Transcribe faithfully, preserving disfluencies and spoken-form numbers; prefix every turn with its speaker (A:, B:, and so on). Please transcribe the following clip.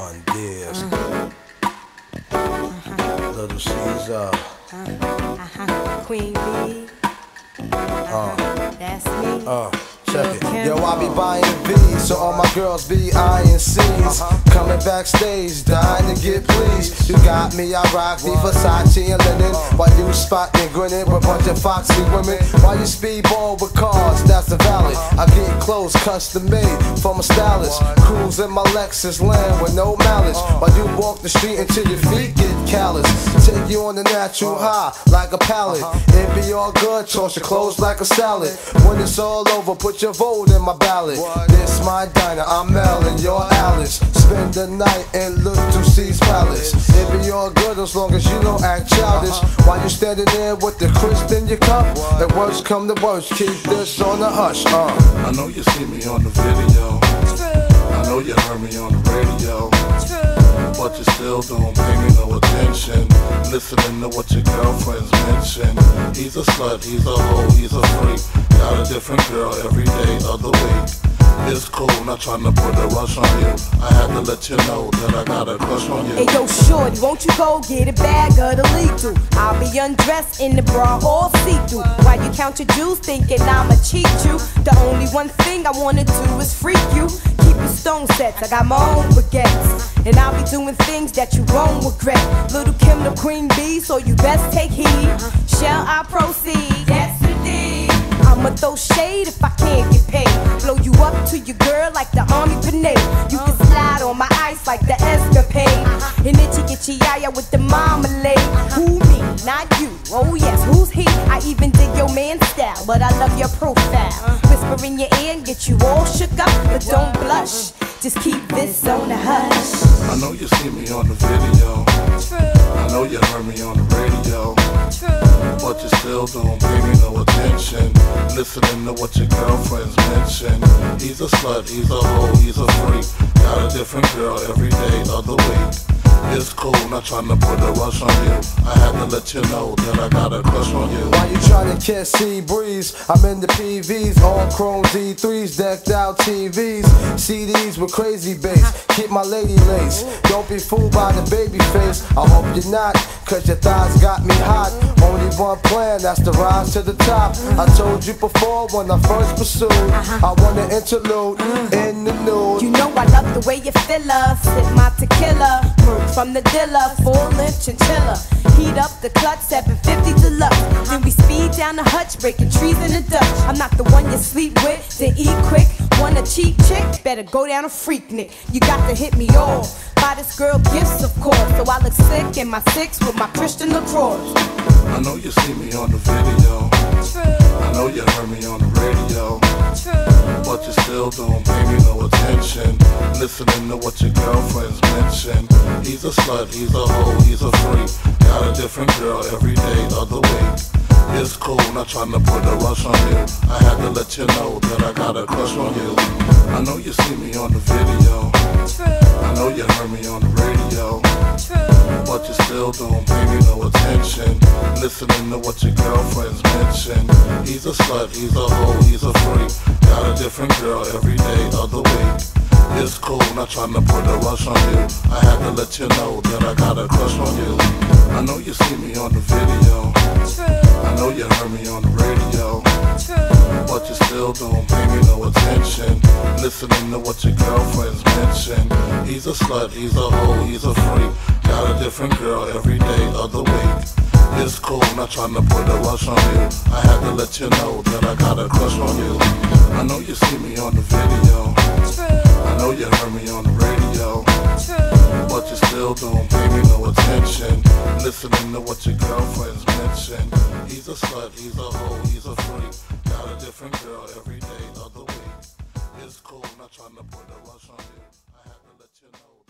A: Don Diaz, uh-huh. Little Caesar,
B: uh-huh. Queen B, uh-huh. uh, that's me.
A: Uh. Check it. Yo, I be buying V's, so all my girls be eyeing C's. Coming backstage, dying to get pleased. You got me, I rock the Versace and linen. While you spotting and grinning with a bunch of foxy women. While you speedball with cars, that's the valley. I get clothes custom made from a stylist. Cruise in my Lexus land with no malice. While you walk the street until your feet get callous. Take you on the natural high like a pallet. It be all good, toss your clothes like a salad. When it's all over, put your vote in my ballot. This my diner, I'm Mel and you're Alice. Spend the night and look to C's Palace. It be all good as long as you don't act childish. While you standing there with the crisp in your cup. The worst come to worst, keep this on the hush. uh.
C: I know you see me on the video. I know you heard me on the radio. But you still don't pay me no attention. Listening to what your girlfriends mention. He's a slut, he's a hoe, he's a freak. Got a different girl every day of the week. It's cool, not trying to put a rush on you. I had to let you know that I got a crush on you.
B: Hey yo, shorty, won't you go get a bag of the lethal? I'll be undressed in the bra all see-through. While you count your jewels thinking I'ma cheat you. The only one thing I wanna do is freak you. Keep your stone sets, I got my own baguettes. And I'll be doing things that you won't regret. Little Kim the Queen Bee, so you best take heed. Shall I proceed? Yes indeed. I'ma throw shade if I can't get paid. Blow you up to your girl like the Army Parade. You can slide on my ice like the Escapade. And itchy itchy yaya with the marmalade. Who me? Not you. Oh yes, who's he? I even dig your man's style, but I love your profile. Whisper in your ear and get you all shook up, but don't blush. Just keep this on the hush.
C: I know you see me on the video. I know you heard me on the radio. But you still don't pay me no attention. Listening to what your girlfriends mention. He's a slut, he's a hoe, he's a freak. Got a different girl every day of the week. It's cool, not trying to put a rush on you. I had to let you know that I got a crush on you.
A: While you trying to catch sea breeze, I'm in the P Vs, all chrome D threes, decked out T Vs, C Ds with crazy bass. Keep my lady lace. Don't be fooled by the baby face. I hope you're not, cause your thighs got me hot. Only one plan, that's to rise to the top. I told you before when I first pursued, I want an interlude in the nude.
B: You know I love the way you feel us. Sip my tequila, work from the dealer, full length chinchilla. Heat up the clutch, seven fifty deluxe. Then we speed down the hutch, breaking trees in the Dutch. I'm not the one you sleep with, then eat quick. Want a cheap chick? Better go down a freak nick. You got to hit me off. Buy this girl gifts, of course, so I look sick in my six with my Christian LaCroix.
C: I know you see me on the video. I know you heard me on the radio. But you still don't pay me no attention. Listening to what your girlfriends mention. He's a slut, he's a hoe, he's a freak. Got a different girl every day of the week. It's cool, not trying to put a rush on you. I had to let you know that I got a crush on you. I know you see me on the video. I know you heard me on the radio. But you still don't pay me no attention. Listening to what your girlfriends mention. He's a slut, he's a hoe, he's a freak. Got a different girl every day of the week. It's cool, not trying to put a rush on you. I had to let you know that I got a crush on you. I know you see me on the video. I know you heard me on the radio. But you still don't pay me no attention. Listening to what your girlfriends mention. He's a slut, he's a hoe, he's a freak. Got a different girl every day of the week. It's cool, not trying to put a rush on you. I had to let you know that I got a crush on you. I know you see me on the video. I know you heard me on the radio. But you still don't pay me no attention. Listening to what your girlfriends mention. He's a slut, he's a hoe, he's a freak. Got a different girl every day of the week. It's cool, not trying to put a rush on you. I had to let you know.